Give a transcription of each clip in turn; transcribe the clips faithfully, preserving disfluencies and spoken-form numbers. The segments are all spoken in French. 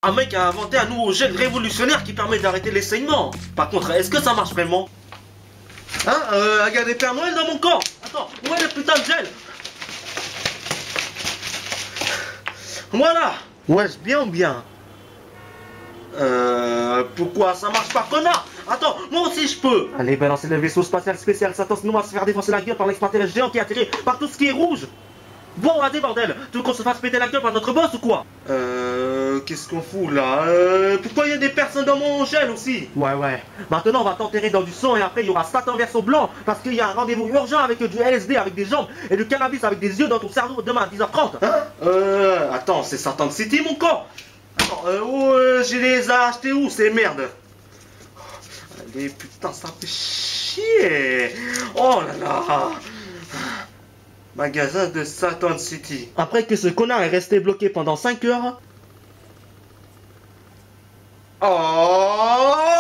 Un mec a inventé un nouveau gel révolutionnaire qui permet d'arrêter les saignements. Par contre, est-ce que ça marche vraiment? Hein, euh, regardez Père Noël dans mon corps. Attends, où est le putain de gel? Voilà. Ouais, bien ou bien? Euh... Pourquoi ça marche pas, connard? Attends, moi aussi je peux. Allez, balancer le vaisseau spatial spécial Satan, sinon on va se faire défoncer la gueule par l'extraterrestre géant qui est attiré par tout ce qui est rouge. Bon, allez, bordel. Tu veux qu'on se fasse péter la gueule par notre boss ou quoi? Euh... Qu'est-ce qu'on fout là? Euh... Pourquoi il y a des personnes dans mon gel aussi? Ouais, ouais. Maintenant, on va t'enterrer dans du sang et après, il y aura Satan verso blanc parce qu'il y a un rendez-vous urgent avec du L S D avec des jambes et du cannabis avec des yeux dans ton cerveau demain à dix heures trente. Hein? Euh... Attends, c'est Satan City, mon corps. Attends, euh, où euh, j'ai les ai achetés où ces merdes? Allez, putain, ça fait chier. Oh là là. Magasin de Satan City. Après que ce connard est resté bloqué pendant cinq heures. Oh!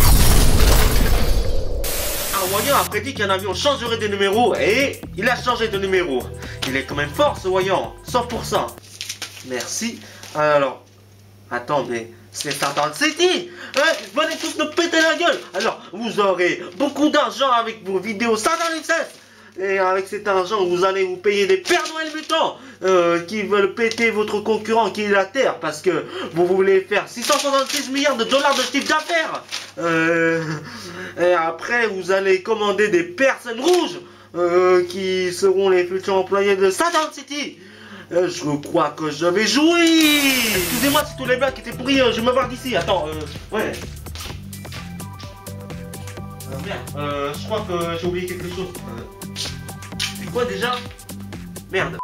Un voyant a prédit qu'un avion changerait de numéro et il a changé de numéro. Il est quand même fort ce voyant, cent pour cent. Merci. Alors, attends, mais c'est Satan City. Hein? Venez tous nous péter la gueule. Alors, vous aurez beaucoup d'argent avec vos vidéos Satan X S. Et avec cet argent, vous allez vous payer des Pères Noël mutants euh, qui veulent péter votre concurrent qui est la Terre parce que vous voulez faire six cent soixante-six milliards de dollars de chiffre d'affaires. Euh, et après, vous allez commander des personnes rouges euh, qui seront les futurs employés de Satan City. Euh, je crois que je vais jouer. Excusez-moi si tous les blagues étaient pourris, euh, je vais me voir d'ici. Attends, euh, ouais. Euh, merde, euh, je crois que j'ai oublié quelque chose. Euh, c'est quoi déjà? Merde.